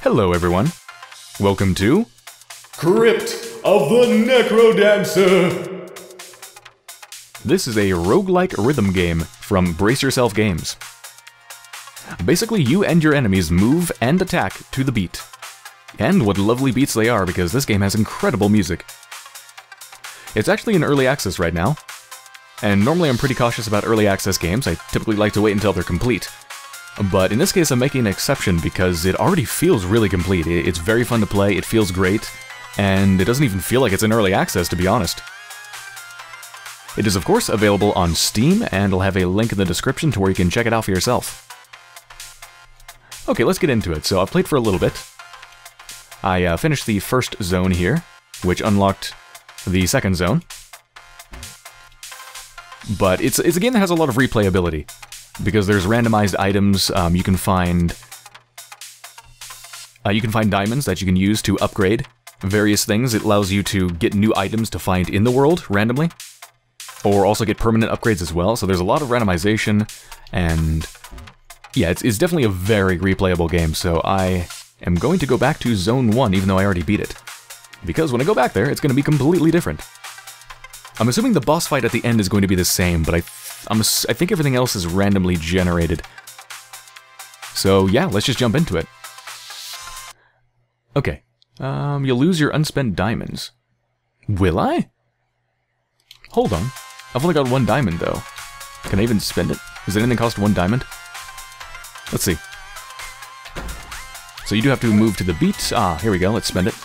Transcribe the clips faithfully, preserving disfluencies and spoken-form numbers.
Hello everyone. Welcome to Crypt of the NecroDancer! This is a roguelike rhythm game from Brace Yourself Games. Basically, you and your enemies move and attack to the beat. And what lovely beats they are, because this game has incredible music. It's actually in early access right now, and normally I'm pretty cautious about early access games. I typically like to wait until they're complete. But in this case I'm making an exception because it already feels really complete. It's very fun to play, it feels great, and it doesn't even feel like it's in early access, to be honest. It is of course available on Steam, and I'll have a link in the description to where you can check it out for yourself. Okay, let's get into it. So I've played for a little bit. I uh, finished the first zone here, which unlocked the second zone. But it's, it's a game that has a lot of replayability, because there's randomized items. Um, you can find uh, you can find diamonds that you can use to upgrade various things. It allows you to get new items to find in the world randomly, or also get permanent upgrades as well. So there's a lot of randomization, and yeah, it's, it's definitely a very replayable game. So I am going to go back to Zone one, even though I already beat it, because when I go back there, it's going to be completely different. I'm assuming the boss fight at the end is going to be the same, but I I'm, I think everything else is randomly generated. So yeah, let's just jump into it. Okay. Um, you'll lose your unspent diamonds. Will I? Hold on. I've only got one diamond, though. Can I even spend it? Does anything cost one diamond? Let's see. So you do have to move to the beat. Ah, here we go. Let's spend it.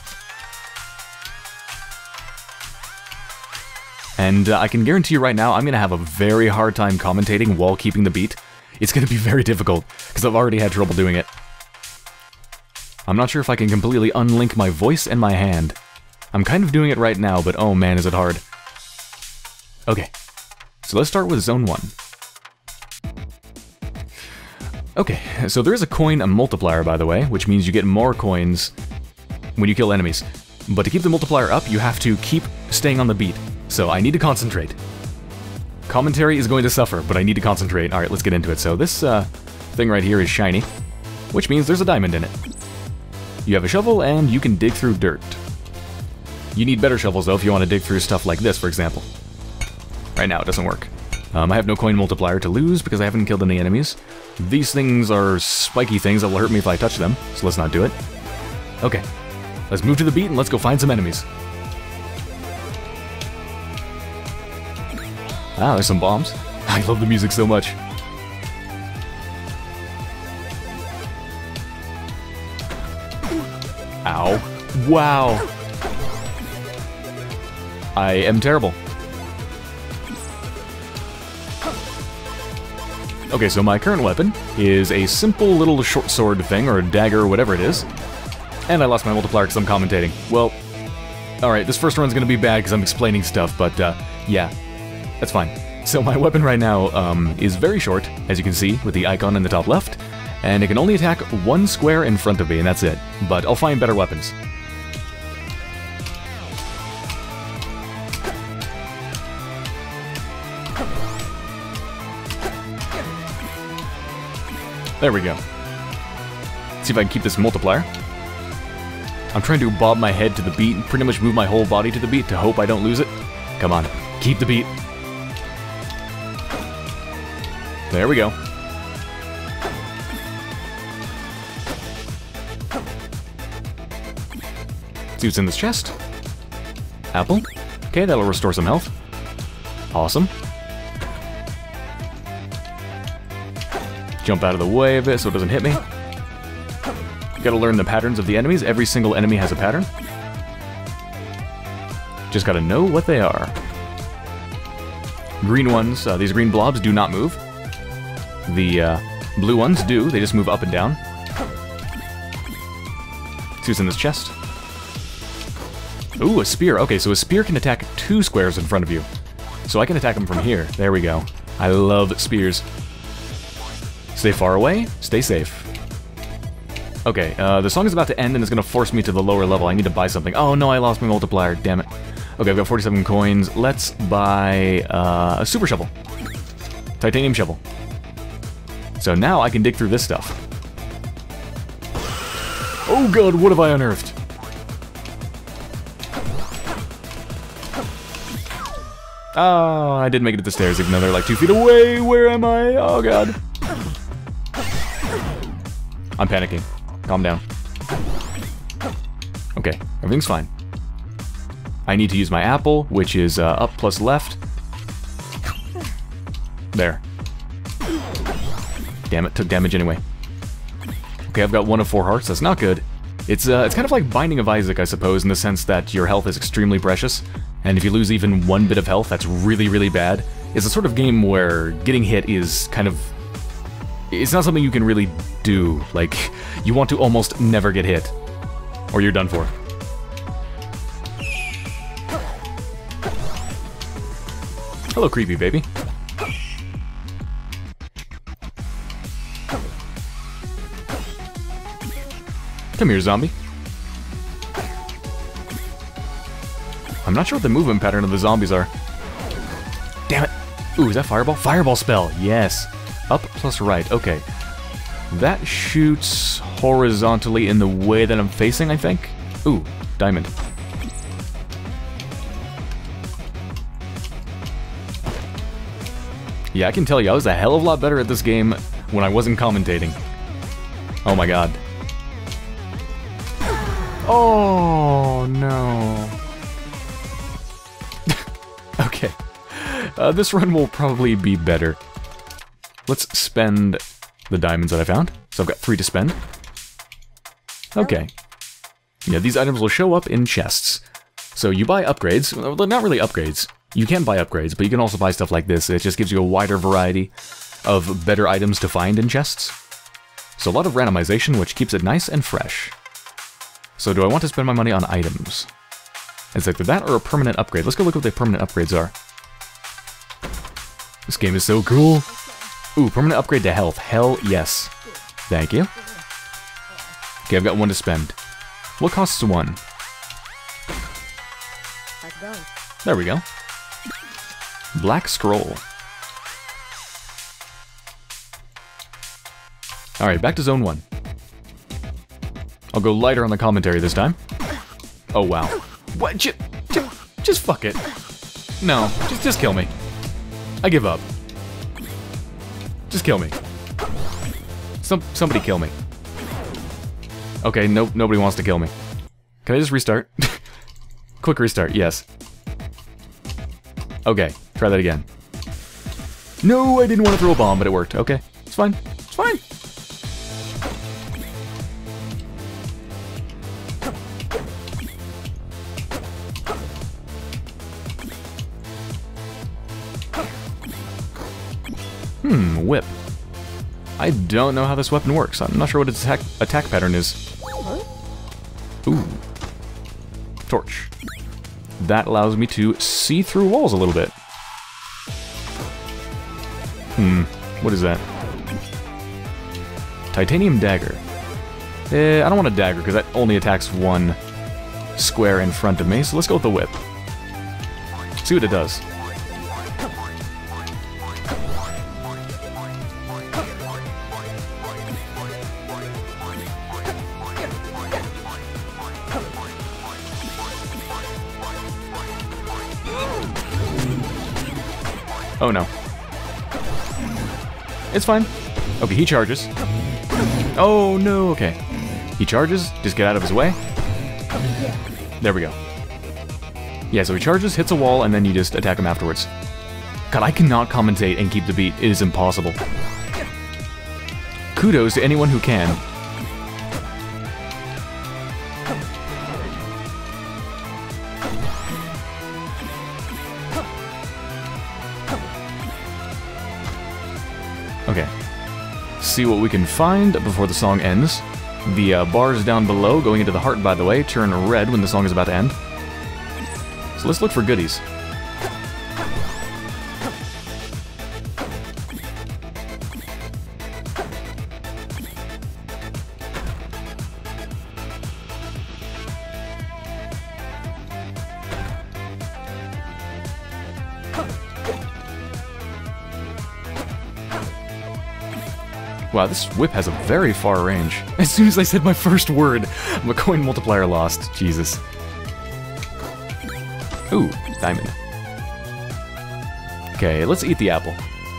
And uh, I can guarantee you right now, I'm going to have a very hard time commentating while keeping the beat. It's going to be very difficult, because I've already had trouble doing it. I'm not sure if I can completely unlink my voice and my hand. I'm kind of doing it right now, but oh man, is it hard. Okay, so let's start with Zone one. Okay, so there is a coin a multiplier, by the way, which means you get more coins when you kill enemies. But to keep the multiplier up, you have to keep staying on the beat. So I need to concentrate. Commentary is going to suffer, but I need to concentrate. Alright, let's get into it. So this uh, thing right here is shiny, which means there's a diamond in it. You have a shovel, and you can dig through dirt. You need better shovels, though, if you want to dig through stuff like this, for example. Right now, it doesn't work. Um, I have no coin multiplier to lose because I haven't killed any enemies. These things are spiky things that will hurt me if I touch them, so let's not do it. Okay, let's move to the beat and let's go find some enemies. Ah, there's some bombs. I love the music so much. Ow. Wow. I am terrible. Okay, so my current weapon is a simple little short sword thing, or a dagger, or whatever it is. And I lost my multiplier because I'm commentating. Well, alright, this first run's gonna be bad because I'm explaining stuff, but uh, yeah. That's fine. So my weapon right now um, is very short, as you can see, with the icon in the top left, and it can only attack one square in front of me, and that's it. But I'll find better weapons. There we go. Let's see if I can keep this multiplier. I'm trying to bob my head to the beat and pretty much move my whole body to the beat to hope I don't lose it. Come on, keep the beat. There we go. See what's in this chest. Apple. Okay, that'll restore some health. Awesome. Jump out of the way of it so it doesn't hit me. Gotta learn the patterns of the enemies. Every single enemy has a pattern. Just gotta know what they are. Green ones, uh, these green blobs do not move. The uh, blue ones do, they just move up and down. See what's in this chest. Ooh, a spear. Okay, so a spear can attack two squares in front of you. So I can attack them from here. There we go. I love spears. Stay far away, stay safe. Okay, uh, the song is about to end and it's going to force me to the lower level. I need to buy something. Oh no, I lost my multiplier, damn it. Okay, I've got forty-seven coins. Let's buy uh, a super shovel. Titanium shovel. So now I can dig through this stuff. Oh god, what have I unearthed? Oh, I didn't make it to the stairs, even though they're like two feet away. Where am I? Oh god. I'm panicking. Calm down. Okay, everything's fine. I need to use my apple, which is uh, up plus left. There. Damn it, took damage anyway. Okay, I've got one of four hearts. That's not good. It's uh, it's kind of like Binding of Isaac, I suppose, in the sense that your health is extremely precious, and if you lose even one bit of health, that's really, really bad. It's a sort of game where getting hit is kind of... It's not something you can really do. Like, you want to almost never get hit, or you're done for. Hello, creepy baby. Come here, zombie. I'm not sure what the movement pattern of the zombies are. Damn it. Ooh, is that fireball? Fireball spell, yes. Up plus right, okay. That shoots horizontally in the way that I'm facing, I think. Ooh, diamond. Yeah, I can tell you, I was a hell of a lot better at this game when I wasn't commentating. Oh my god. Oh, no. Okay. Uh, this run will probably be better. Let's spend the diamonds that I found. So I've got three to spend. Okay. Yeah, these items will show up in chests. So you buy upgrades. Well, not really upgrades. You can buy upgrades, but you can also buy stuff like this. It just gives you a wider variety of better items to find in chests. So a lot of randomization, which keeps it nice and fresh. So do I want to spend my money on items? It's either that or a permanent upgrade. Let's go look what the permanent upgrades are. This game is so cool. Ooh, permanent upgrade to health. Hell yes. Thank you. Okay, I've got one to spend. What costs one? There we go. Black scroll. Alright, back to zone one. I'll go lighter on the commentary this time. Oh, wow. What? Just, just, just fuck it. No, just, just kill me. I give up. Just kill me. Some, somebody kill me. Okay, nope, nobody wants to kill me. Can I just restart? Quick restart, yes. Okay, try that again. No, I didn't want to throw a bomb, but it worked. Okay, it's fine. It's fine. Hmm, whip. I don't know how this weapon works. I'm not sure what its attack, attack pattern is. Ooh. Torch. That allows me to see through walls a little bit. Hmm, what is that? Titanium dagger. Eh, I don't want a dagger because that only attacks one square in front of me, so let's go with the whip. See what it does. Oh no. It's fine. Okay, he charges. Oh no, okay. He charges, just get out of his way. There we go. Yeah, so he charges, hits a wall, and then you just attack him afterwards. God, I cannot commentate and keep the beat. It is impossible. Kudos to anyone who can. Okay. See what we can find before the song ends. The uh, bars down below, going into the heart, by the way, turn red when the song is about to end. So let's look for goodies. Wow, this whip has a very far range. As soon as I said my first word, my coin multiplier lost. Jesus. Ooh, diamond. Okay, let's eat the apple.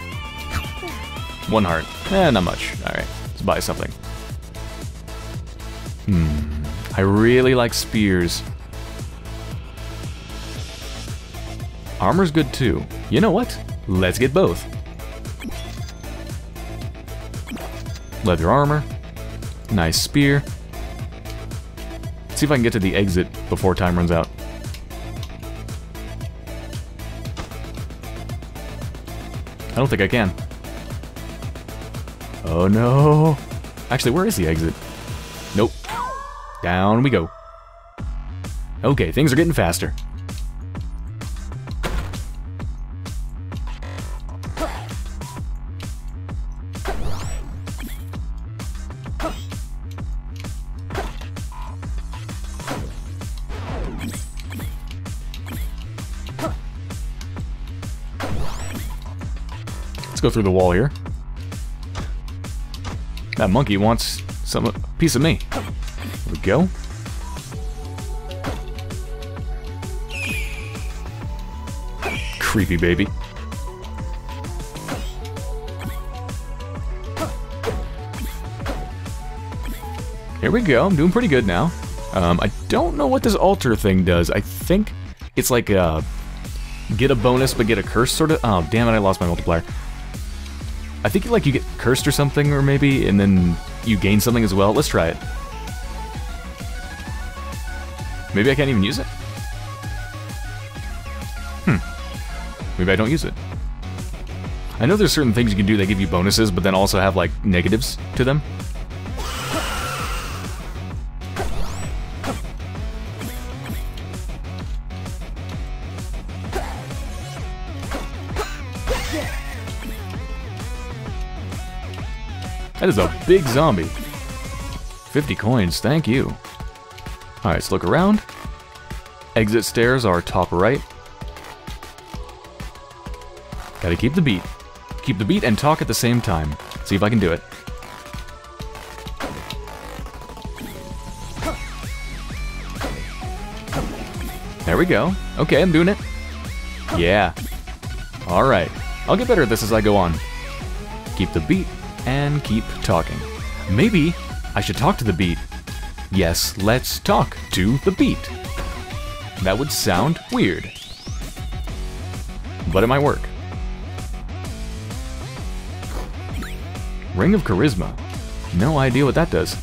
One heart. Eh, not much. Alright, let's buy something. Hmm. I really like spears. Armor's good too. You know what? Let's get both. Leather armor. Nice spear. Let's see if I can get to the exit before time runs out. I don't think I can. Oh no. Actually, where is the exit? Nope. Down we go. Okay, things are getting faster. Let's go through the wall here. That monkey wants some a piece of me. There we go. Creepy baby. Here we go. I'm doing pretty good now. Um, I don't know what this altar thing does. I think it's like a get a bonus but get a curse sort of. Oh, damn it! I lost my multiplier. I think like you get cursed or something, or maybe, and then you gain something as well. Let's try it. Maybe I can't even use it? Hmm. Maybe I don't use it. I know there's certain things you can do that give you bonuses, but then also have, like, negatives to them. That is a big zombie. fifty coins, thank you. Alright, let's look around. Exit stairs are top right. Gotta keep the beat. Keep the beat and talk at the same time. See if I can do it. There we go. Okay, I'm doing it. Yeah. Alright. I'll get better at this as I go on. Keep the beat and keep talking. Maybe I should talk to the beat. Yes, let's talk to the beat. That would sound weird, but it might work. Ring of Charisma. No idea what that does.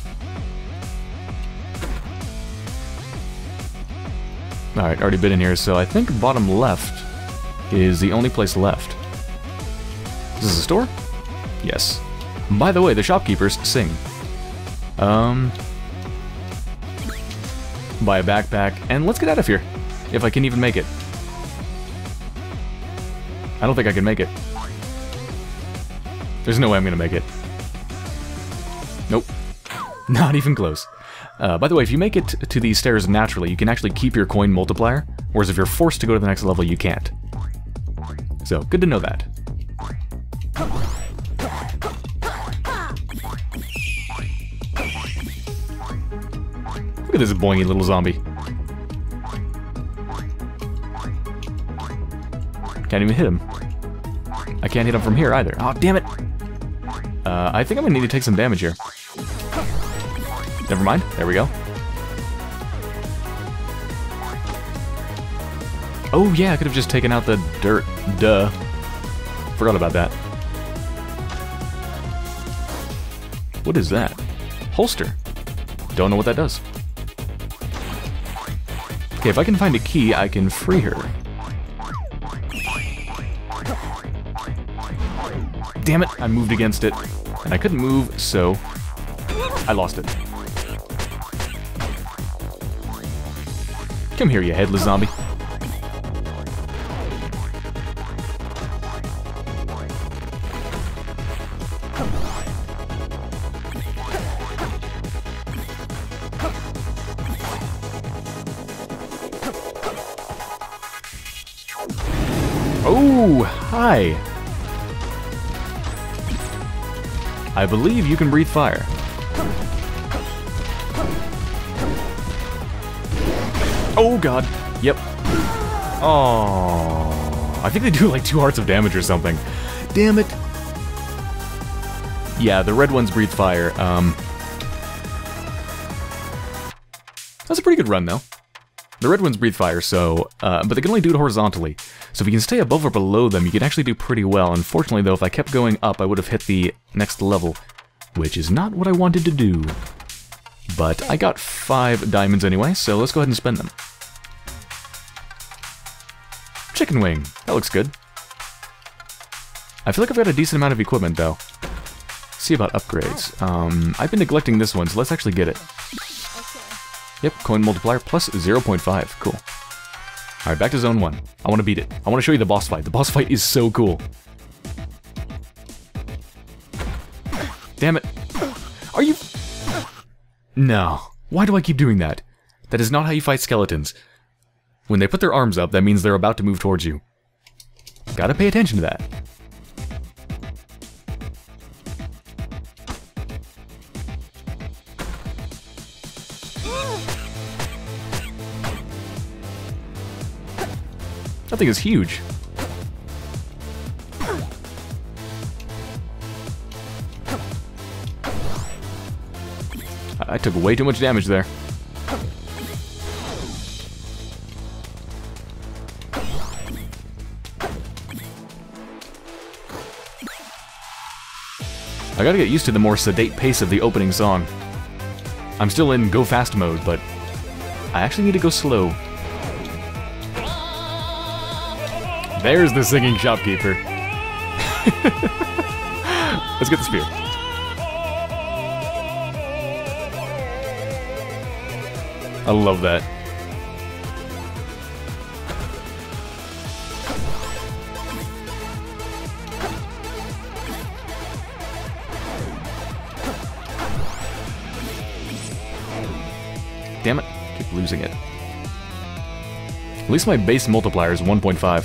Alright, already been in here, so I think bottom left is the only place left. Is this a store? Yes. By the way, the shopkeepers sing. Um... Buy a backpack, and let's get out of here. If I can even make it. I don't think I can make it. There's no way I'm gonna make it. Nope. Not even close. Uh, by the way, if you make it to these stairs naturally, you can actually keep your coin multiplier, whereas if you're forced to go to the next level, you can't. So, good to know that. Look at this boingy little zombie. Can't even hit him. I can't hit him from here either. Oh, damn it! Uh, I think I'm gonna need to take some damage here. Never mind. There we go. Oh yeah, I could have just taken out the dirt. Duh. Forgot about that. What is that? Holster. Don't know what that does. Okay, if I can find a key, I can free her. Damn it, I moved against it. And I couldn't move, so I lost it. Come here, you headless zombie. Oh, hi. I believe you can breathe fire. Oh god. Yep. Oh, I think they do like two hearts of damage or something. Damn it. Yeah, the red ones breathe fire. Um, that's a pretty good run, though. The red ones breathe fire, so, uh, but they can only do it horizontally. So if you can stay above or below them, you can actually do pretty well. Unfortunately, though, if I kept going up, I would have hit the next level, which is not what I wanted to do. But I got five diamonds anyway, so let's go ahead and spend them. Chicken wing. That looks good. I feel like I've got a decent amount of equipment, though. Let's see about upgrades. Um, I've been neglecting this one, so let's actually get it. Okay. Yep, coin multiplier plus zero point five. Cool. Alright, back to zone one. I want to beat it. I want to show you the boss fight. The boss fight is so cool. Damn it. Are you... No. Why do I keep doing that? That is not how you fight skeletons. When they put their arms up, that means they're about to move towards you. Gotta pay attention to that. That thing is huge. I took way too much damage there. I gotta get used to the more sedate pace of the opening song. I'm still in go fast mode, but I actually need to go slow. There's the singing shopkeeper. Let's get the spear. I love that. Damn it, keep losing it. At least my base multiplier is one point five.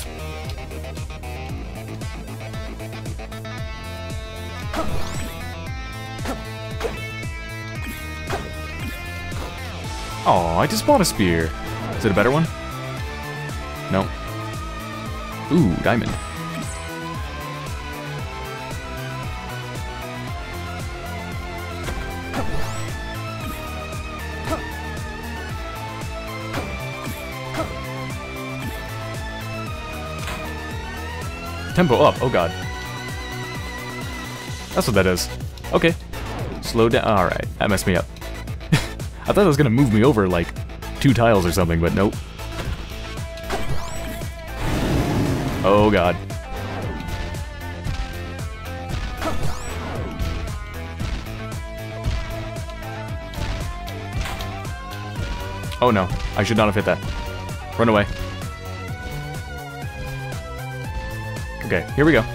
Oh, I just bought a spear. Is it a better one? No. Ooh, diamond. Tempo up, oh god. That's what that is. Okay. Slow down. Alright, that messed me up. I thought it was gonna move me over like two tiles or something, but nope. Oh god. Oh no, I should not have hit that. Run away. Okay, here we go.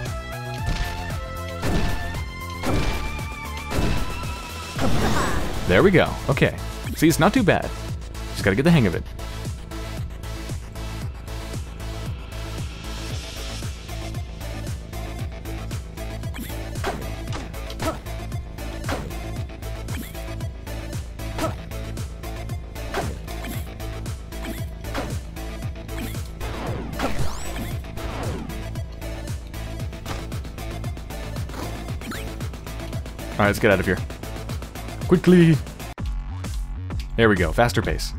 There we go. Okay. See, it's not too bad. Just gotta get the hang of it. Alright, let's get out of here. Quickly! There we go, faster pace.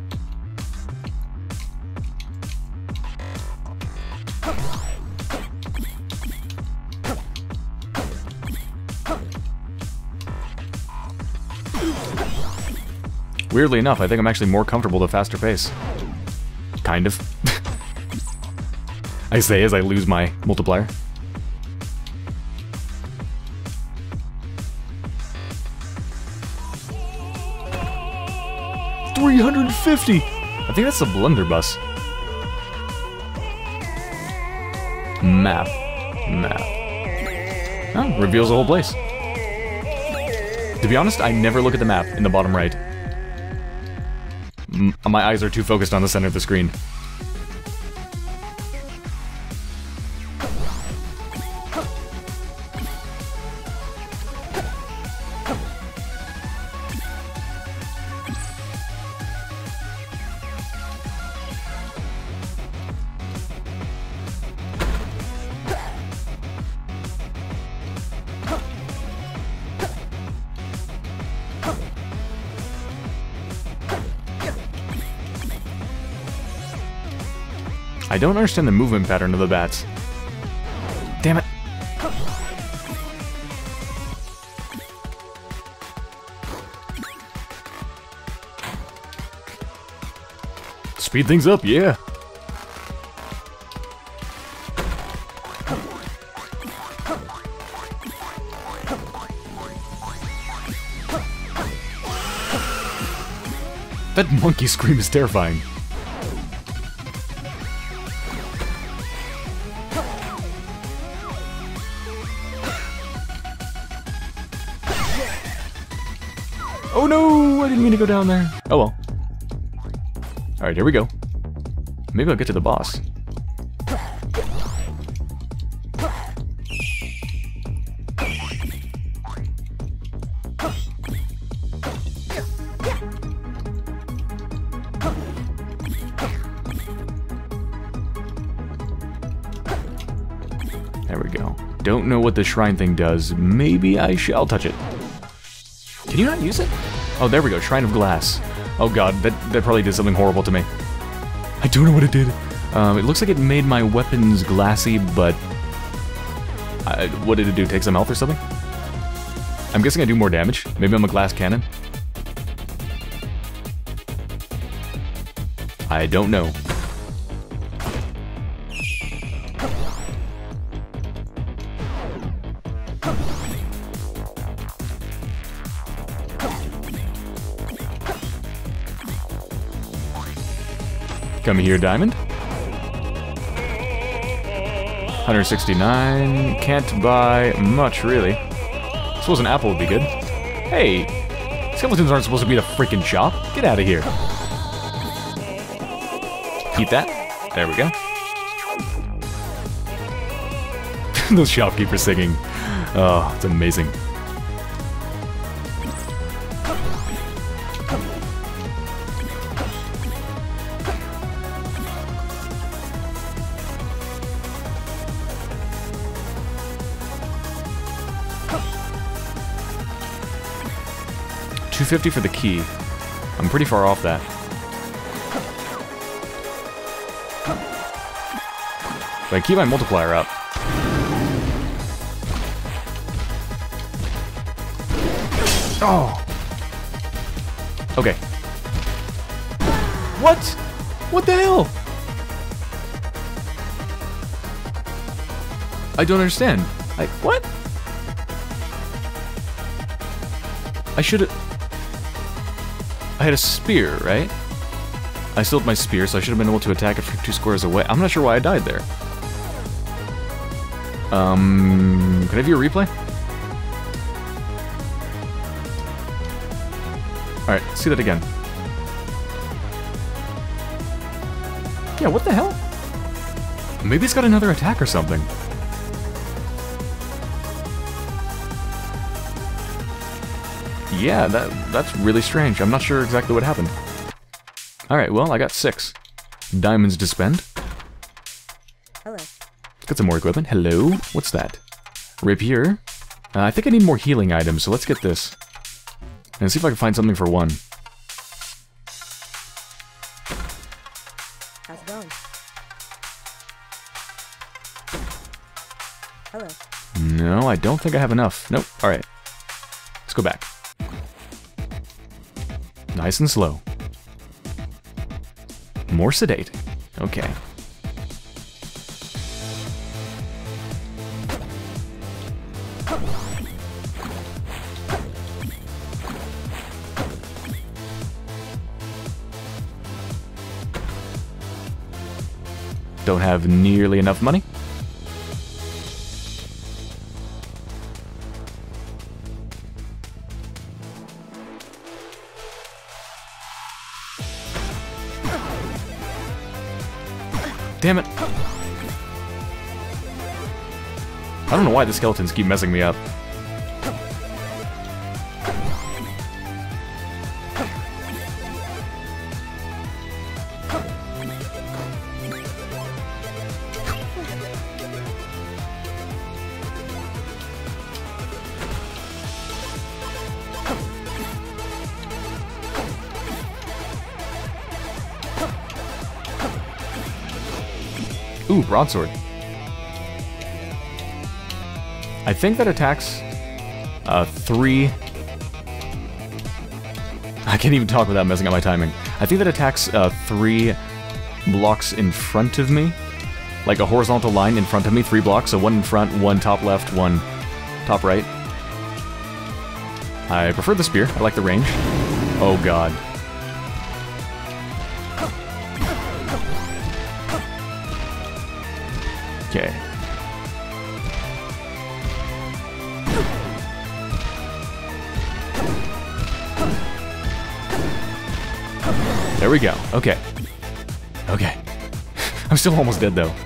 Weirdly enough, I think I'm actually more comfortable with a faster pace. Kind of. I say as I lose my multiplier. three hundred fifty! I think that's a blunderbuss. Map. Map. Oh, reveals the whole place. To be honest, I never look at the map in the bottom right. M my eyes are too focused on the center of the screen. I don't understand the movement pattern of the bats. Damn it. Speed things up, yeah. That monkey scream is terrifying. Oh no! I didn't mean to go down there. Oh well. Alright, here we go. Maybe I'll get to the boss. There we go. Don't know what the shrine thing does. Maybe I shall touch it. Can you not use it? Oh, there we go. Shrine of Glass. Oh god, that, that probably did something horrible to me. I don't know what it did. Um, it looks like it made my weapons glassy, but... I, what did it do? Take some health or something? I'm guessing I do more damage. Maybe I'm a glass cannon? I don't know. Come here, Diamond. one sixty-nine. Can't buy much, really. Suppose an apple would be good. Hey! Skeletons aren't supposed to be at a freaking shop. Get out of here. Eat that. There we go. Those shopkeepers singing. Oh, it's amazing. two fifty for the key. I'm pretty far off that. But I keep my multiplier up. Oh! Okay. What? What the hell? I don't understand. Like, what? I should've... I had a spear, right? I still had my spear, so I should have been able to attack it from two squares away. I'm not sure why I died there. Um, can I view a replay? Alright, let's see that again. Yeah, what the hell? Maybe it's got another attack or something. Yeah, that that's really strange. I'm not sure exactly what happened. Alright, well, I got six. Diamonds to spend. Hello. Got some more equipment. Hello? What's that? Rapier. Uh, I think I need more healing items, so let's get this. And see if I can find something for one. How's it going? Hello. No, I don't think I have enough. Nope. Alright. Let's go back. Nice and slow. More sedate. Okay. Don't have nearly enough money. Damn it. I don't know why the skeletons keep messing me up. Ooh, broadsword. I think that attacks uh, three... I can't even talk without messing up my timing. I think that attacks uh, three blocks in front of me. Like a horizontal line in front of me, three blocks. So one in front, one top left, one top right. I prefer the spear. I like the range. Oh god. Okay. There we go. Okay. Okay. I'm still almost dead, though.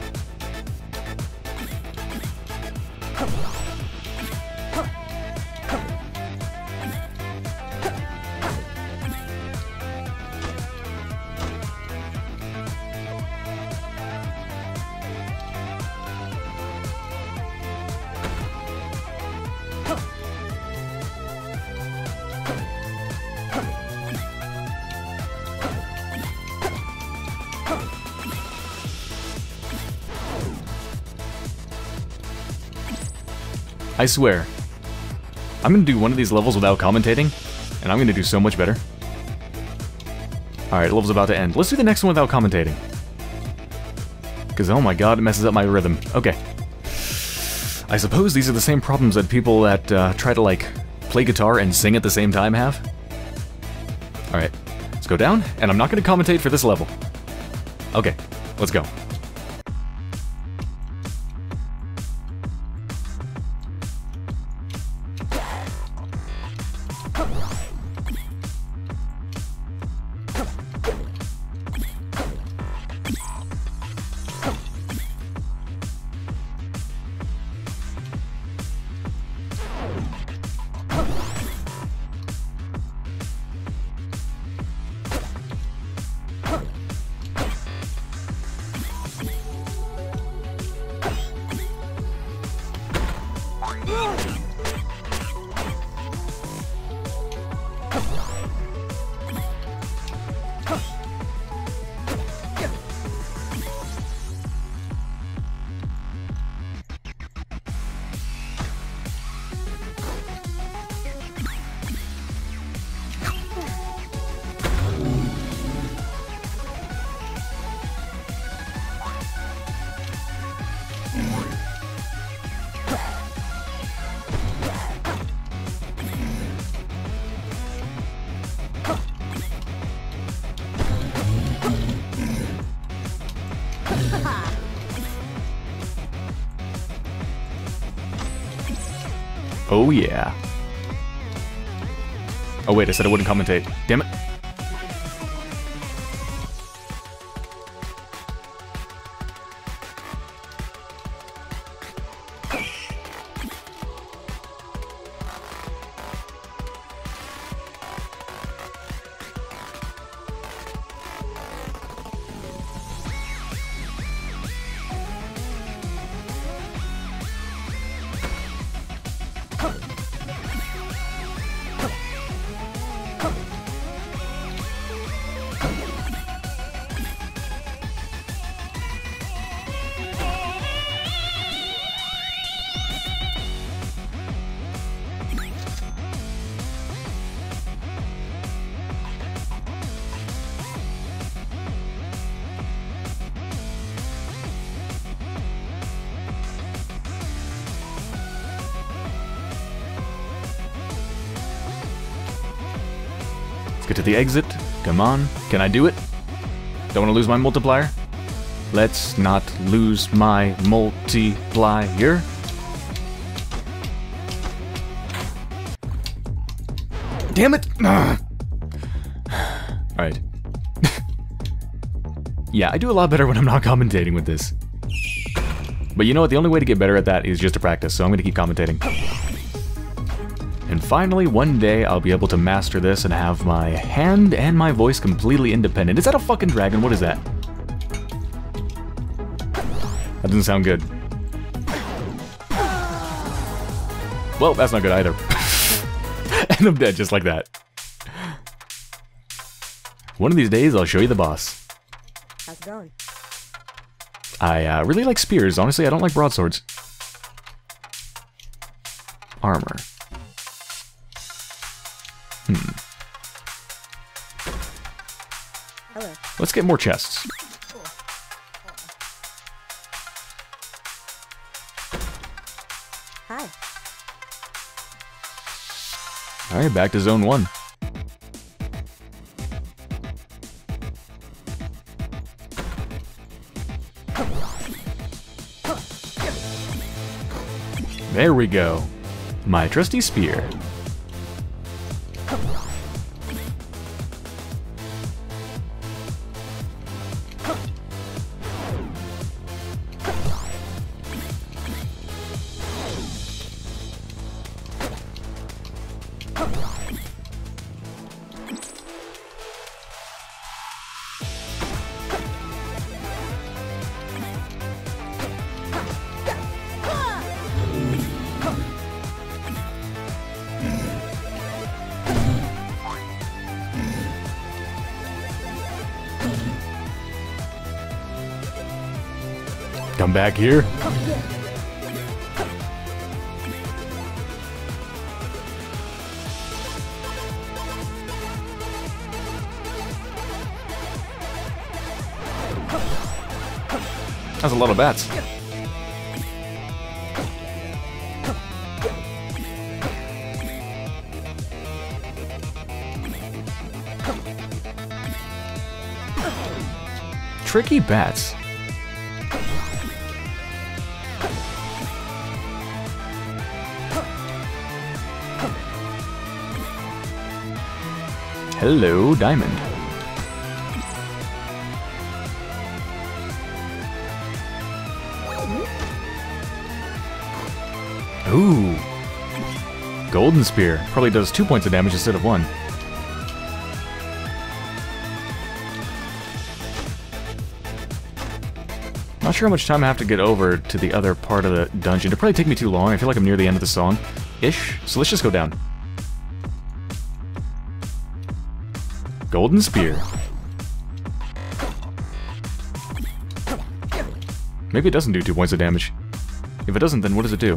I swear, I'm gonna do one of these levels without commentating, and I'm gonna do so much better. Alright, level's about to end. Let's do the next one without commentating. Because, oh my god, it messes up my rhythm. Okay. I suppose these are the same problems that people that uh, try to, like, play guitar and sing at the same time have. Alright, let's go down, and I'm not gonna commentate for this level. Okay, let's go. Oh yeah. Oh wait, I said I wouldn't commentate. Damn it. Get to the exit. Come on. Can I do it? Don't want to lose my multiplier. Let's not lose my multiplier. Damn it! Alright. Yeah, I do a lot better when I'm not commentating with this. But you know what? The only way to get better at that is just to practice, so I'm going to keep commentating. And finally, one day, I'll be able to master this and have my hand and my voice completely independent. Is that a fucking dragon? What is that? That doesn't sound good. Well, that's not good either. And I'm dead just like that. One of these days, I'll show you the boss. How's it going? I uh, really like spears. Honestly, I don't like broadswords. Armor. Hmm. Hello. Let's get more chests. Hi. Alright, back to zone one. There we go. My trusty spear. Come back here. That's a lot of bats. Tricky bats. Hello, Diamond. Ooh. Golden Spear. Probably does two points of damage instead of one. Not sure how much time I have to get over to the other part of the dungeon. It'll probably take me too long. I feel like I'm near the end of the song-ish. So let's just go down. Golden Spear. Maybe it doesn't do two points of damage. If it doesn't, then what does it do?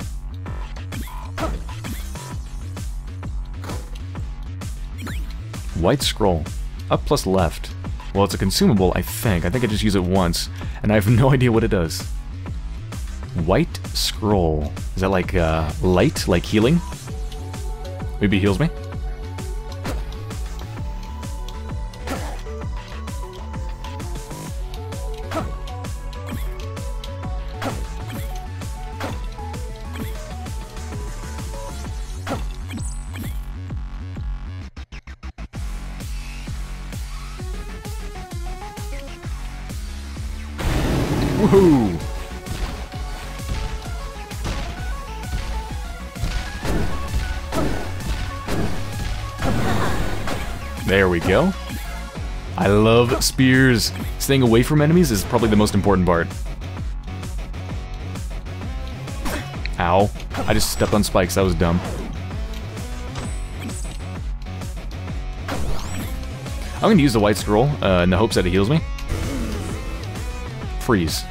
White scroll. Up plus left. Well, it's a consumable, I think. I think I just use it once, and I have no idea what it does. White scroll. Is that like, uh, light? Like healing? Maybe it heals me? Woohoo! There we go. I love spears. Staying away from enemies is probably the most important part. Ow. I just stepped on spikes, that was dumb. I'm gonna use the white scroll uh, in the hopes that it heals me. Freeze.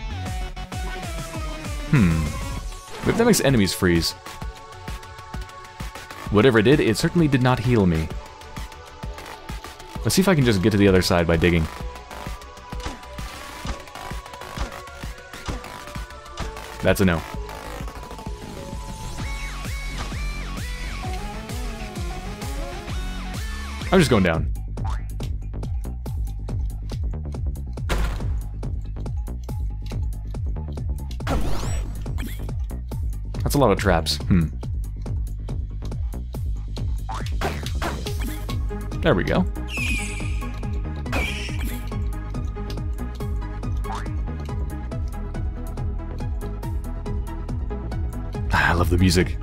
Hmm. Maybe that makes enemies freeze. Whatever it did, it certainly did not heal me. Let's see if I can just get to the other side by digging. That's a no. I'm just going down. That's a lot of traps. Hmm. There we go. I love the music.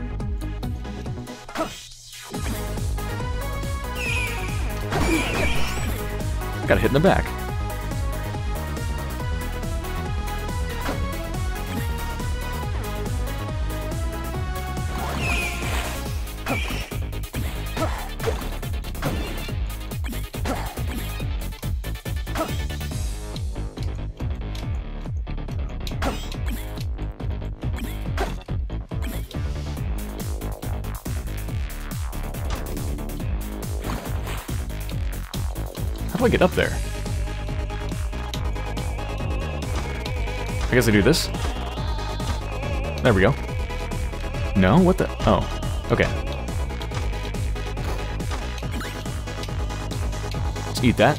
Got hit in the back. How do I get up there? I guess I do this. There we go. No? What the? Oh. Okay. Let's eat that.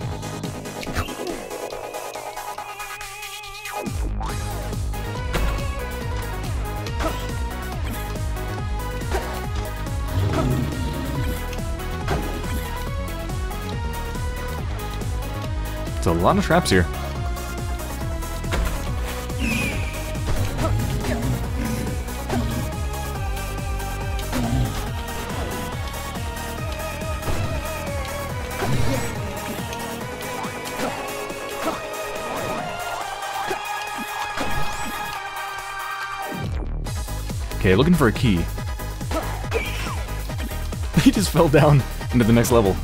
There's a lot of traps here. Okay, looking for a key. He just fell down into the next level.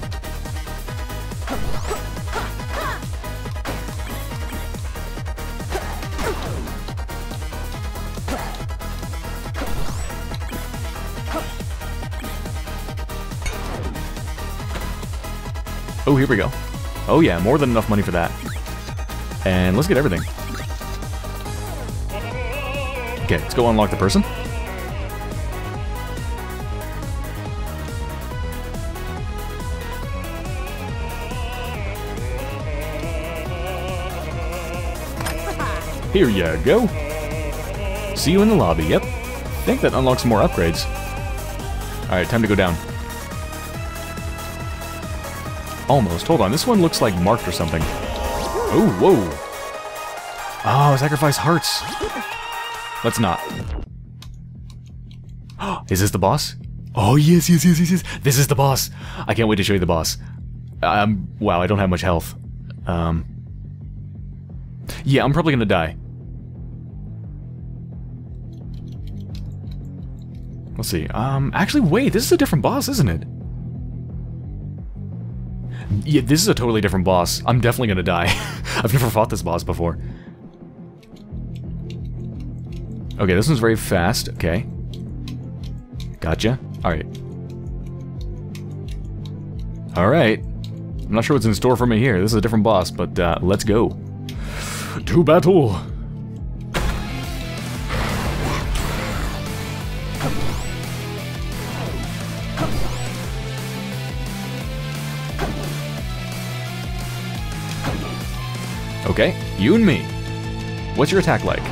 Oh, here we go. Oh yeah, more than enough money for that. And let's get everything. Okay, let's go unlock the person. Here you go. See you in the lobby, yep. I think that unlocks more upgrades. Alright, time to go down. Almost. Hold on, this one looks like marked or something. Oh, whoa. Oh, sacrifice hearts. Let's not. Is this the boss? Oh, yes, yes, yes, yes, yes. This is the boss. I can't wait to show you the boss. Um, wow, I don't have much health. Um, yeah, I'm probably gonna die. Let's see. Um, actually, wait, this is a different boss, isn't it? Yeah, this is a totally different boss. I'm definitely gonna die. I've never fought this boss before. Okay, this one's very fast. Okay. Gotcha. Alright. Alright. I'm not sure what's in store for me here. This is a different boss, but uh, let's go. To battle! Okay, you and me. What's your attack like?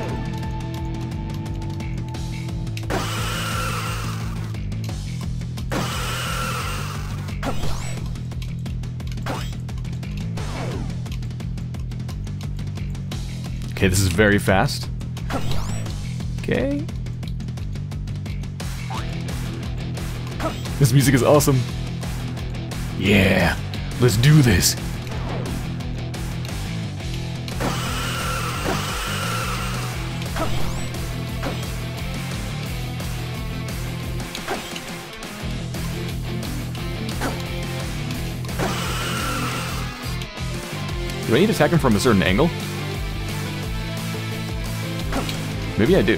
Okay, this is very fast. Okay. This music is awesome. Yeah, let's do this. Do I need to attack him from a certain angle? Maybe I do.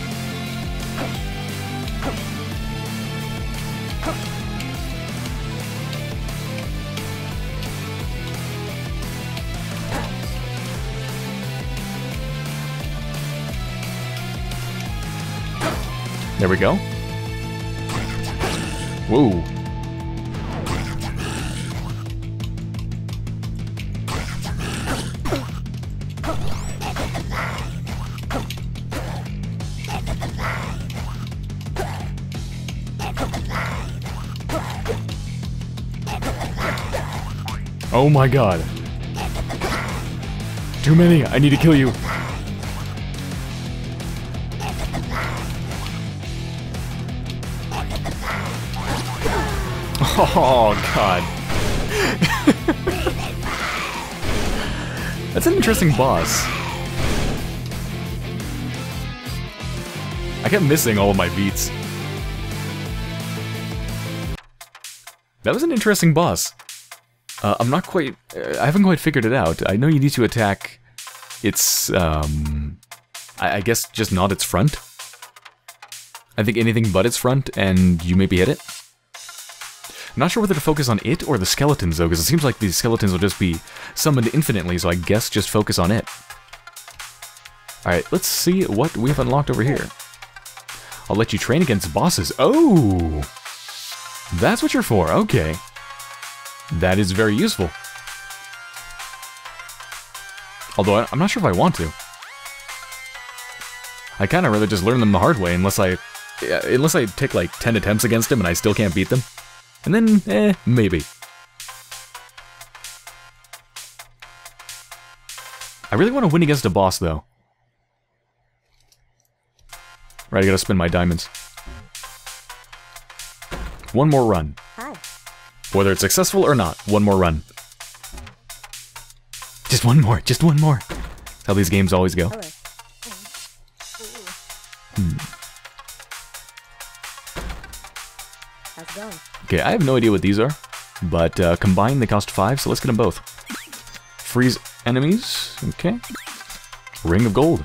There we go. Whoa. Oh my god. Too many. I need to kill you. Oh god. That's an interesting boss. I kept missing all of my beats. That was an interesting boss. Uh, I'm not quite... I haven't quite figured it out. I know you need to attack its, um... I, I guess just not its front. I think anything but its front, and you maybe hit it. Not sure whether to focus on it or the skeletons, though, because it seems like these skeletons will just be summoned infinitely, so I guess just focus on it. Alright, let's see what we have unlocked over here. I'll let you train against bosses. Oh! That's what you're for, okay. That is very useful. Although, I'm not sure if I want to. I kind of rather just learn them the hard way, unless I... Yeah, unless I take like ten attempts against him and I still can't beat them. And then, eh, maybe. I really want to win against a boss, though. Right, I gotta spend my diamonds. One more run. Hi. Whether it's successful or not, one more run. Just one more, just one more. That's how these games always go. Hello. Hmm. How's it going? Okay, I have no idea what these are, but uh, combined they cost five, so let's get them both. Freeze enemies, okay. Ring of gold.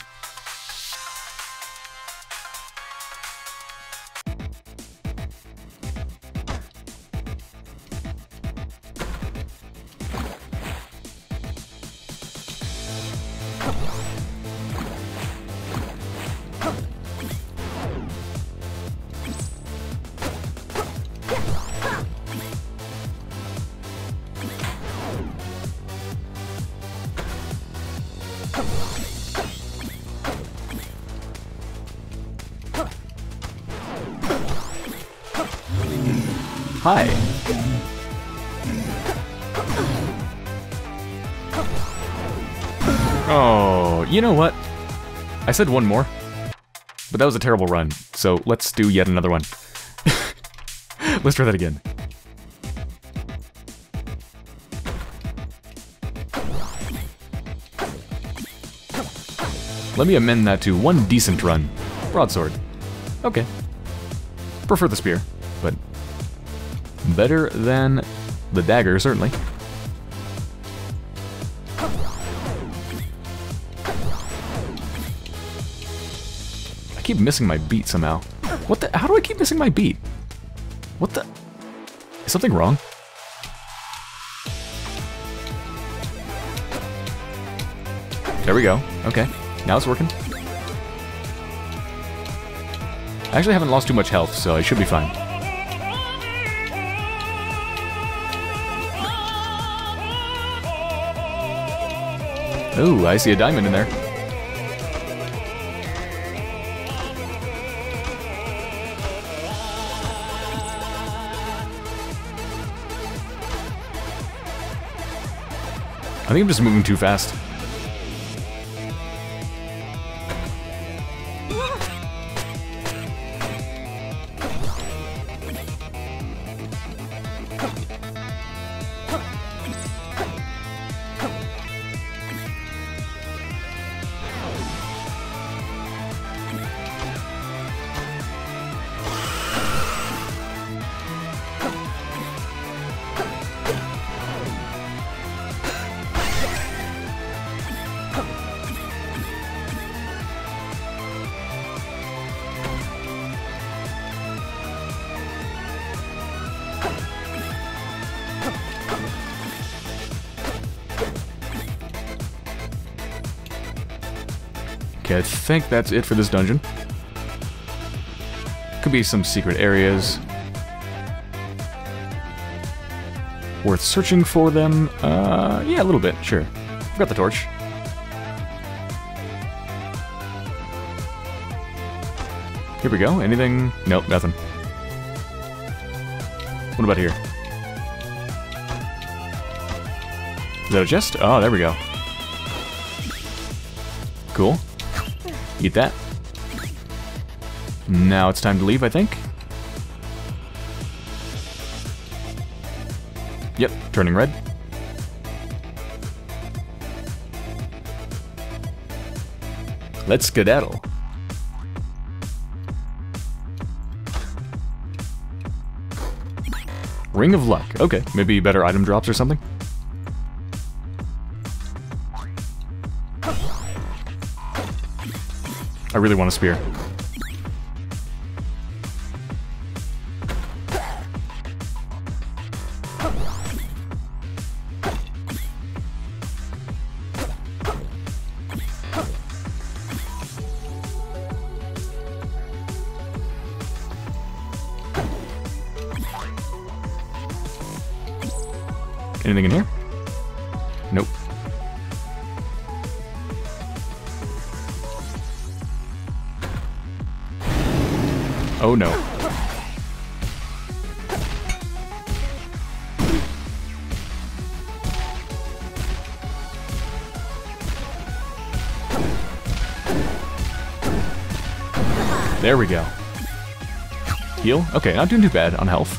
Hi. Oh, you know what? I said one more, but that was a terrible run, so let's do yet another one. Let's try that again. Let me amend that to one decent run. Broadsword. Okay. Prefer the spear, but better than the dagger, certainly. I keep missing my beat somehow. What the? How do I keep missing my beat? What the? Is something wrong? There we go. Okay. Now it's working. I actually haven't lost too much health, so I should be fine. Ooh, I see a diamond in there. I think I'm just moving too fast. Okay, I think that's it for this dungeon. Could be some secret areas. Worth searching for them. Uh, yeah, a little bit, sure. I've got the torch. Here we go. Anything? Nope, nothing. What about here? Is that a chest? Oh, there we go. Cool. Eat that. Now it's time to leave, I think. Yep, turning red. Let's skedaddle. Ring of luck. Okay, maybe better item drops or something? I really want a spear. Anything in here? Nope. Oh no. There we go. Heal? Okay, not doing too bad on health.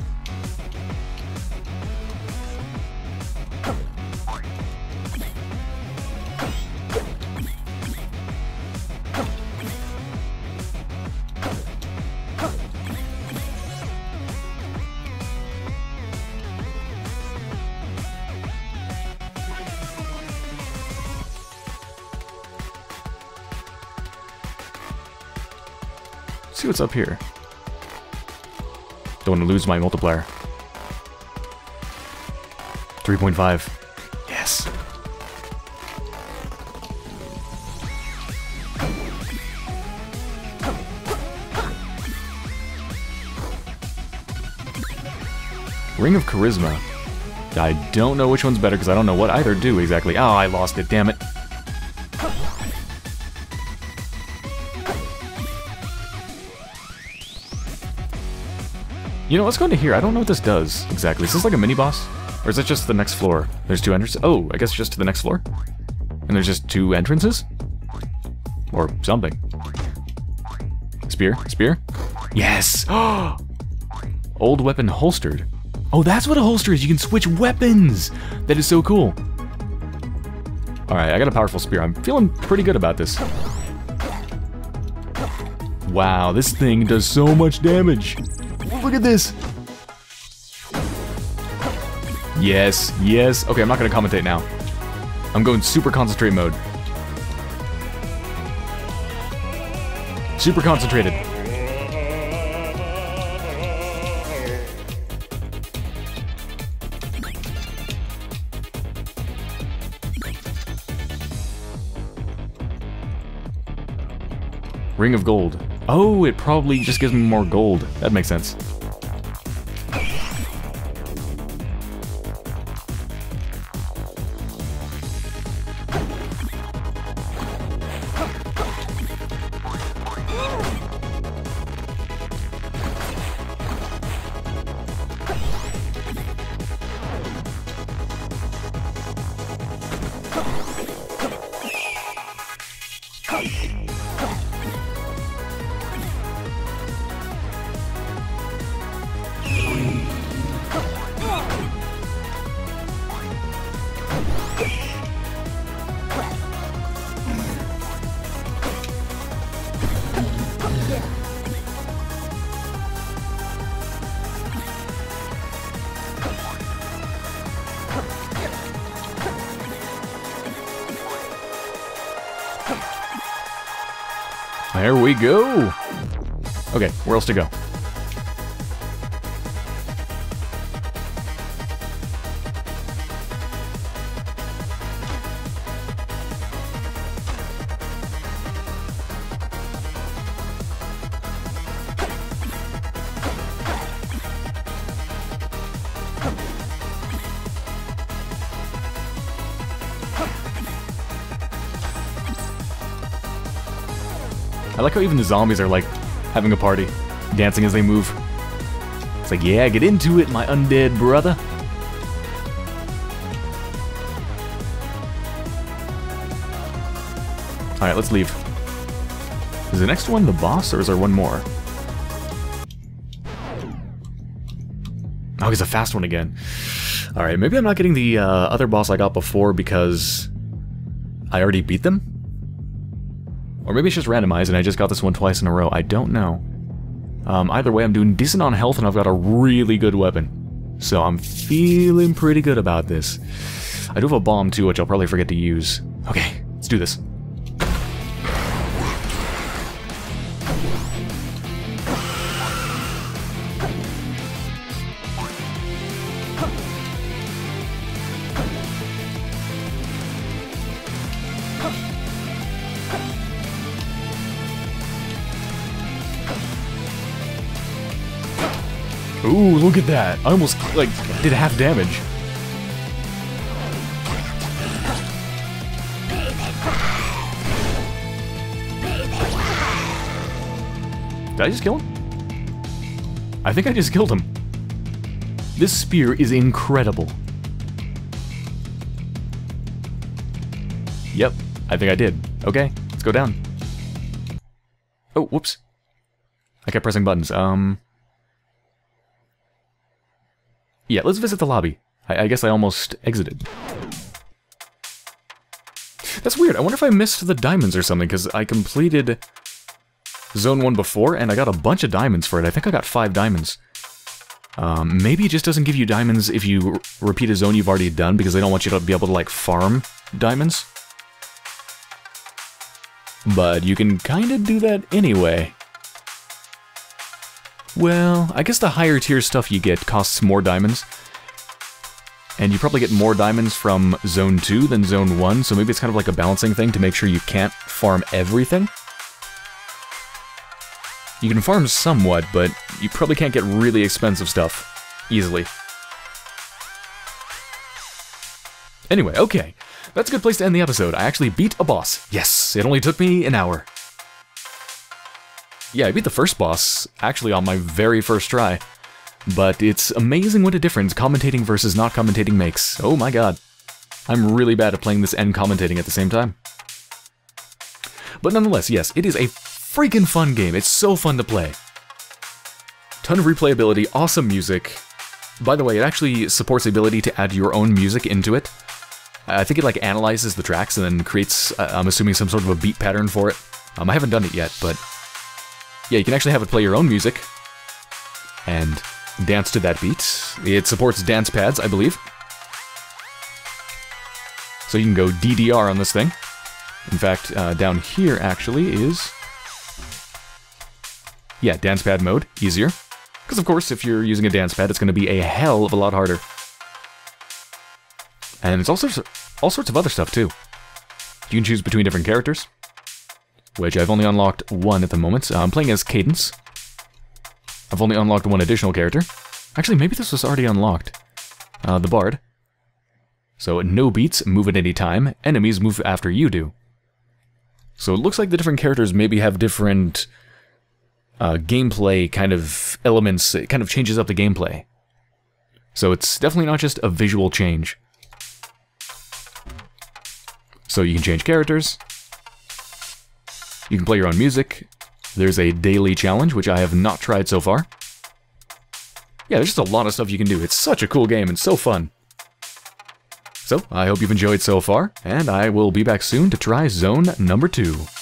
See what's up here. Don't want to lose my multiplier. three point five. Yes. Ring of Charisma. I don't know which one's better because I don't know what either do exactly. Oh, I lost it, damn it. You know, let's go into here. I don't know what this does exactly. Is this like a mini-boss? Or is it just the next floor? There's two entrances? Oh, I guess just to the next floor? And there's just two entrances? Or something. Spear? Spear? Yes! Old weapon holstered. Oh, that's what a holster is! You can switch weapons! That is so cool. Alright, I got a powerful spear. I'm feeling pretty good about this. Wow, this thing does so much damage! Look at this! Yes, yes. Okay, I'm not gonna commentate now. I'm going super concentrate mode. Super concentrated. Ring of gold. Oh, it probably just gives me more gold. That makes sense. There we go! Okay, where else to go? I like how even the zombies are like having a party, dancing as they move. It's like, yeah, get into it, my undead brother. Alright, let's leave. Is the next one the boss, or is there one more? Oh, he's a fast one again. Alright, maybe I'm not getting the uh, other boss I got before because I already beat them? Or maybe it's just randomized and I just got this one twice in a row. I don't know. Um, either way, I'm doing decent on health and I've got a really good weapon. So I'm feeling pretty good about this. I do have a bomb too, which I'll probably forget to use. Okay, let's do this. Ooh, look at that. I almost, like, did half damage. Did I just kill him? I think I just killed him. This spear is incredible. Yep, I think I did. Okay, let's go down. Oh, whoops. I kept pressing buttons. Um... Yeah, let's visit the lobby. I, I guess I almost exited. That's weird. I wonder if I missed the diamonds or something, because I completed Zone one before, and I got a bunch of diamonds for it. I think I got five diamonds. Um, maybe it just doesn't give you diamonds if you repeat a zone you've already done, because they don't want you to be able to, like, farm diamonds. But you can kind of do that anyway. Well, I guess the higher tier stuff you get costs more diamonds. And you probably get more diamonds from Zone two than Zone one, so maybe it's kind of like a balancing thing to make sure you can't farm everything. You can farm somewhat, but you probably can't get really expensive stuff easily. Anyway, okay. That's a good place to end the episode. I actually beat a boss. Yes, it only took me an hour. Yeah, I beat the first boss, actually on my very first try. But it's amazing what a difference commentating versus not commentating makes. Oh my god. I'm really bad at playing this and commentating at the same time. But nonetheless, yes, it is a freaking fun game. It's so fun to play. Ton of replayability, awesome music. By the way, it actually supports the ability to add your own music into it. I think it like analyzes the tracks and then creates, uh, I'm assuming, some sort of a beat pattern for it. Um, I haven't done it yet, but yeah, you can actually have it play your own music and dance to that beat. It supports dance pads, I believe. So you can go D D R on this thing. In fact, uh, down here actually is... yeah, dance pad mode, easier. Because of course, if you're using a dance pad, it's going to be a hell of a lot harder. And it's all sorts of, all sorts of other stuff too. You can choose between different characters, which I've only unlocked one at the moment. Uh, I'm playing as Cadence. I've only unlocked one additional character. Actually, maybe this was already unlocked. Uh, the Bard. So, no beats, move at any time. Enemies move after you do. So it looks like the different characters maybe have different uh, gameplay kind of elements. It kind of changes up the gameplay. So it's definitely not just a visual change. So you can change characters. You can play your own music. There's a daily challenge, which I have not tried so far. Yeah, there's just a lot of stuff you can do. It's such a cool game and so fun. So, I hope you've enjoyed so far, and I will be back soon to try Zone number two.